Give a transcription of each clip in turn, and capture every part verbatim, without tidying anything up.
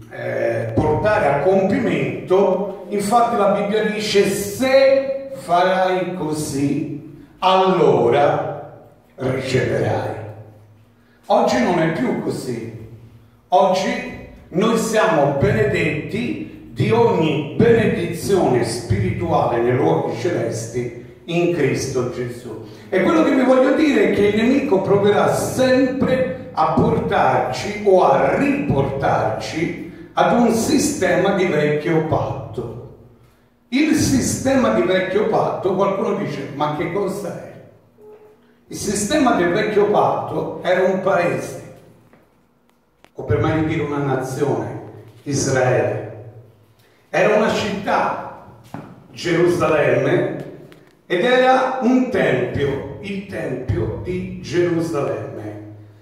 eh, portare a compimento. Infatti la Bibbia dice: se farai così, allora riceverai. Oggi non è più così. Oggi noi siamo benedetti di ogni benedizione spirituale nei luoghi celesti in Cristo Gesù. E quello che vi voglio dire è che il nemico proverà sempre a portarci o a riportarci ad un sistema di vecchio patto. Il sistema di vecchio patto, qualcuno dice: ma che cosa è? Il sistema del vecchio patto era un paese, o per meglio dire una nazione, Israele. Era una città, Gerusalemme, ed era un tempio, il tempio di Gerusalemme.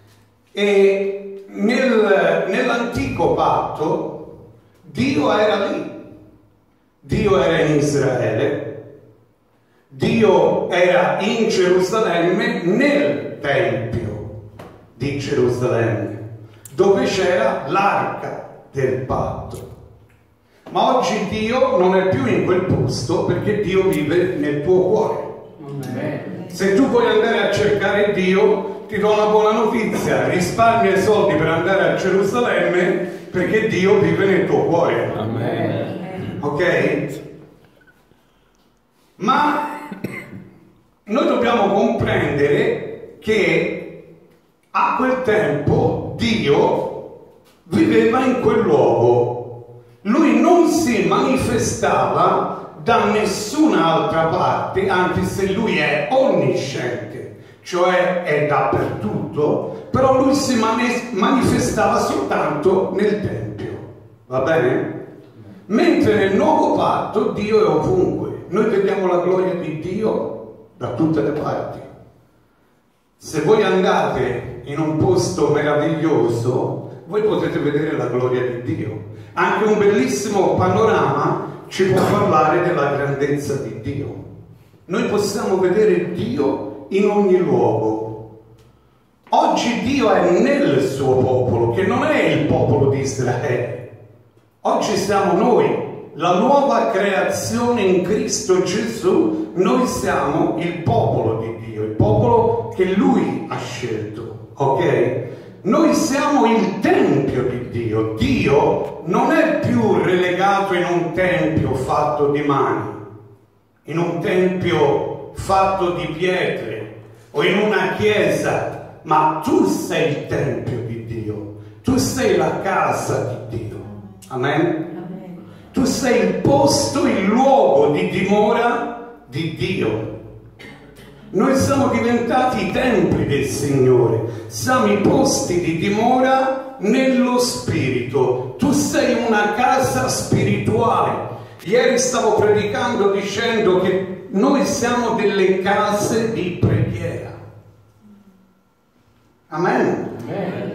E nel, nell'antico patto Dio era lì, Dio era in Israele, Dio era in Gerusalemme, nel tempio di Gerusalemme, dove c'era l'arca del patto. Ma oggi Dio non è più in quel posto, perché Dio vive nel tuo cuore. Amen. Se tu vuoi andare a cercare Dio, ti do una buona notizia: risparmia i soldi per andare a Gerusalemme, perché Dio vive nel tuo cuore. Amen. Ok? Ma noi dobbiamo comprendere che a quel tempo Dio viveva in quel luogo. Lui non si manifestava da nessun'altra parte, anche se lui è onnisciente, cioè è dappertutto, però lui si manifestava soltanto nel Tempio, va bene? Mentre nel nuovo patto Dio è ovunque. Noi vediamo la gloria di Dio da tutte le parti. Se voi andate in un posto meraviglioso, voi potete vedere la gloria di Dio. Anche un bellissimo panorama ci può parlare della grandezza di Dio. Noi possiamo vedere Dio in ogni luogo. Oggi Dio è nel suo popolo, che non è il popolo di Israele. Oggi siamo noi, la nuova creazione in Cristo Gesù. Noi siamo il popolo di Dio, il popolo che Lui ha scelto, ok? Noi siamo il Tempio di Dio. Dio non è più relegato in un tempio fatto di mani, in un tempio fatto di pietre o in una chiesa, ma tu sei il Tempio di Dio, tu sei la casa di Dio. Amen? Amen. Tu sei il posto, il luogo di dimora di Dio. Noi siamo diventati i templi del Signore, siamo i posti di dimora nello Spirito. Tu sei una casa spirituale. Ieri stavo predicando dicendo che noi siamo delle case di preghiera. Amen. Amen.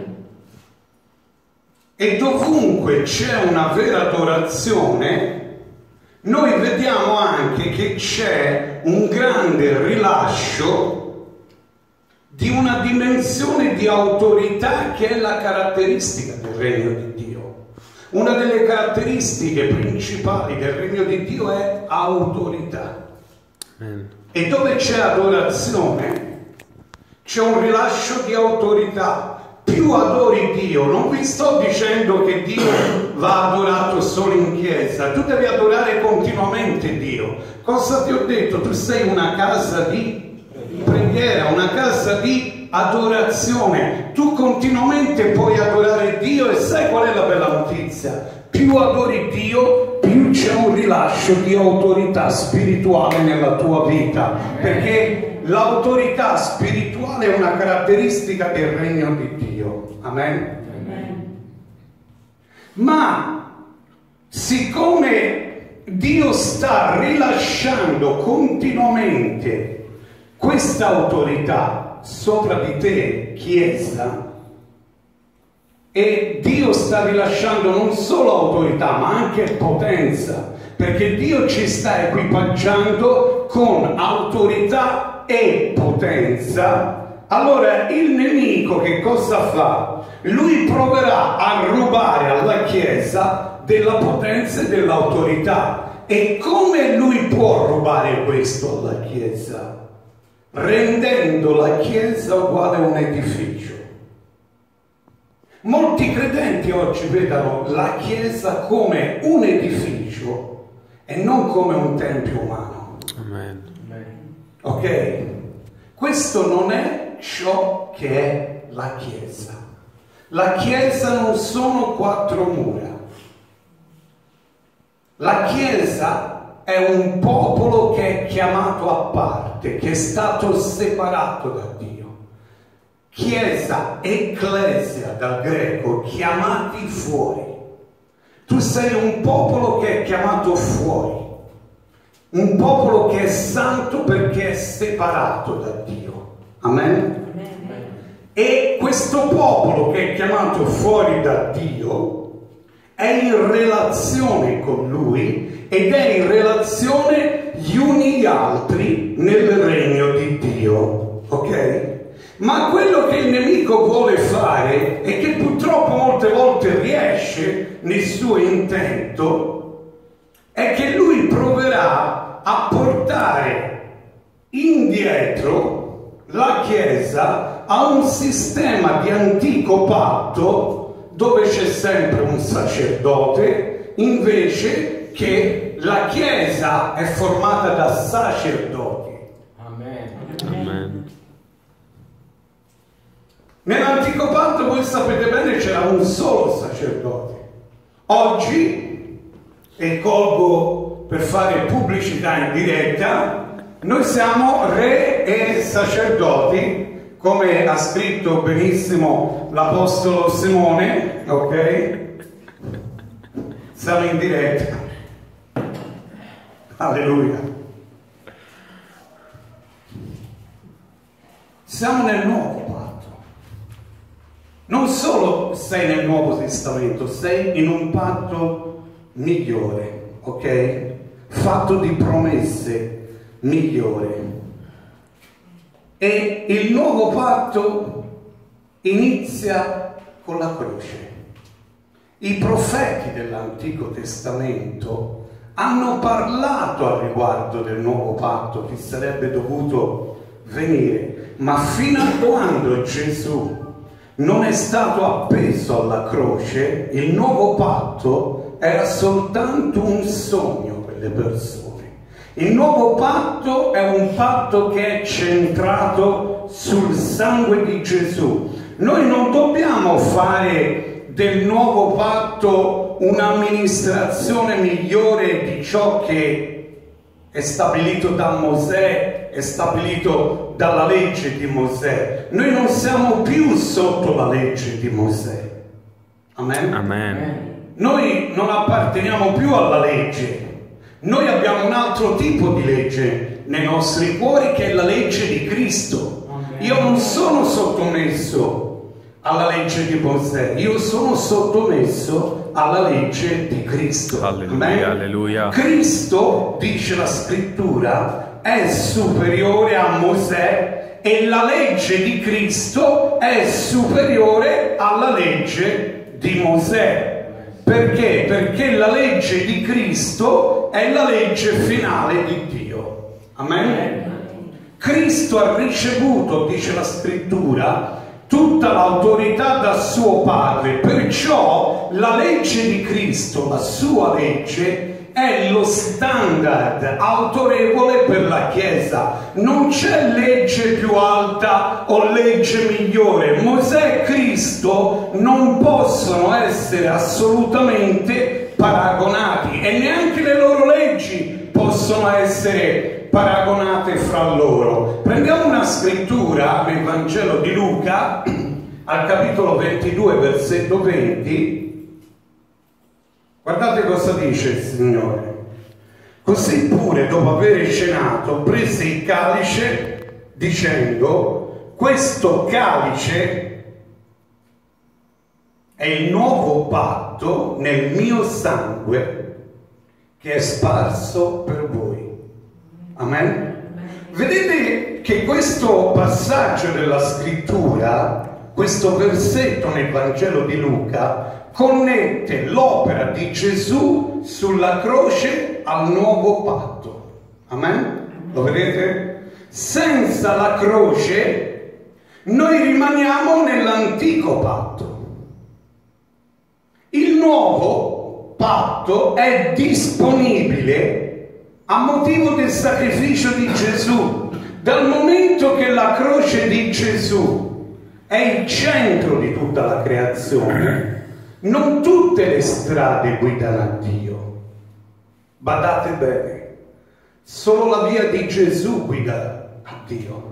E dovunque c'è una vera adorazione, noi vediamo anche che c'è un grande rilascio di una dimensione di autorità che è la caratteristica del regno di Dio. Una delle caratteristiche principali del regno di Dio è autorità. Amen. E dove c'è adorazione, c'è un rilascio di autorità. Più adori Dio, non vi sto dicendo che Dio va adorato solo in chiesa, tu devi adorare continuamente Dio. Cosa ti ho detto? Tu sei una casa di preghiera, una casa di adorazione. Tu continuamente puoi adorare Dio, e sai qual è la bella notizia? Più adori Dio, più c'è un rilascio di autorità spirituale nella tua vita, perché l'autorità spirituale è una caratteristica del regno di Dio. Amen? Amen. Ma siccome Dio sta rilasciando continuamente questa autorità sopra di te, Chiesa, e Dio sta rilasciando non solo autorità ma anche potenza, perché Dio ci sta equipaggiando con autorità e potenza allora il nemico che cosa fa? Lui proverà a rubare alla Chiesa della potenza e dell'autorità. E come lui può rubare questo alla Chiesa? Rendendo la Chiesa uguale a un edificio. Molti credenti oggi vedono la Chiesa come un edificio e non come un tempio umano. Amen. Ok? Questo non è ciò che è la Chiesa. La Chiesa non sono quattro mura. La Chiesa è un popolo che è chiamato a parte, che è stato separato da Dio. Chiesa, ecclesia dal greco, chiamati fuori. Tu sei un popolo che è chiamato fuori, un popolo che è santo perché è separato da Dio. Amen? Amen. E questo popolo che è chiamato fuori da Dio è in relazione con Lui ed è in relazione gli uni gli altri nel regno di Dio. Ok? Ma quello che il nemico vuole fare e che purtroppo molte volte riesce nel suo intento è che lui proverà a portare indietro la Chiesa a un sistema di antico patto dove c'è sempre un sacerdote, invece che la Chiesa è formata da sacerdoti. Amen. Amen. Nell'antico patto, voi sapete bene, c'era un solo sacerdote. Oggi, e colgo per fare pubblicità in diretta, noi siamo re e sacerdoti, come ha scritto benissimo l'Apostolo Simone, ok? Siamo in diretta. Alleluia. Siamo nel nuovo patto. Non solo sei nel Nuovo Testamento, sei in un patto migliore, ok? Fatto di promesse migliore. E il nuovo patto inizia con la croce. I profeti dell'Antico Testamento hanno parlato al riguardo del nuovo patto che sarebbe dovuto venire, ma fino a quando Gesù non è stato appeso alla croce, il nuovo patto era soltanto un sogno per le persone. Il nuovo patto è un patto che è centrato sul sangue di Gesù. Noi non dobbiamo fare del nuovo patto un'amministrazione migliore di ciò che è stabilito da Mosè, è stabilito dalla legge di Mosè. Noi non siamo più sotto la legge di Mosè. Amen? Amen. Noi non apparteniamo più alla legge. Noi abbiamo un altro tipo di legge nei nostri cuori, che è la legge di Cristo. Amen. Io non sono sottomesso alla legge di Mosè, io sono sottomesso alla legge di Cristo. Alleluia, alleluia. Cristo, dice la scrittura, è superiore a Mosè e la legge di Cristo è superiore alla legge di Mosè. Perché? Perché la legge di Cristo è la legge finale di Dio. Amen? Cristo ha ricevuto, dice la scrittura, tutta l'autorità da suo Padre, perciò la legge di Cristo, la sua legge, è lo standard autorevole per la Chiesa. Non c'è legge più alta o legge migliore. Mosè e Cristo non possono essere assolutamente paragonati e neanche le loro leggi possono essere paragonate fra loro. Prendiamo una scrittura nel Vangelo di Luca, al capitolo ventidue, versetto venti. Guardate cosa dice il Signore. Così pure, dopo aver cenato, prese il calice dicendo: questo calice è il nuovo patto nel mio sangue che è sparso per voi. Amen? Vedete che questo passaggio della scrittura, questo versetto nel Vangelo di Luca, connette l'opera di Gesù sulla croce al nuovo patto. Amen? Lo vedete? Senza la croce noi rimaniamo nell'antico patto. Il nuovo patto è disponibile a motivo del sacrificio di Gesù. Dal momento che la croce di Gesù è il centro di tutta la creazione, non tutte le strade guidano a Dio. Badate bene, solo la via di Gesù guida a Dio.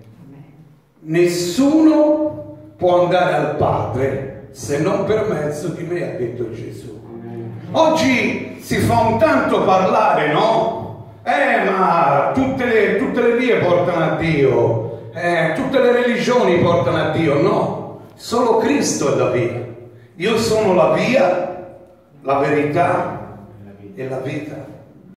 Nessuno può andare al Padre se non per mezzo di me, ha detto Gesù. Oggi si fa un tanto parlare, no? Eh, ma tutte le, tutte le vie portano a Dio, eh, tutte le religioni portano a Dio. No, solo Cristo è la via. Io sono la via, la verità e la vita.